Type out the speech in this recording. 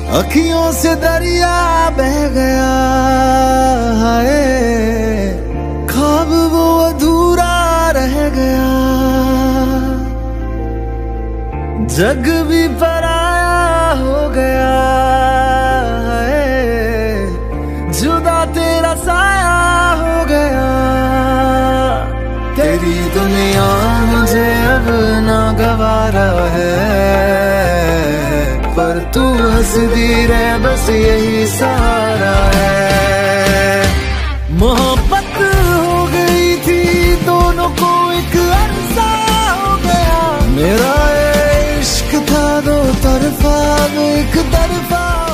अखियों से दरिया बह गया, हाय ख्वाब वो अधूरा रह गया। जग भी पराया हो गया, हाय जुदा तेरा साया हो गया। तेरी दुनिया मुझे अब ना गवारा है, पर तू हंसदी रह बस यही सहारा है। मोहब्बत हो गई थी दोनों को एक अरसा हो गया। मेरा इश्क था दो तरफा, वो एक तरफा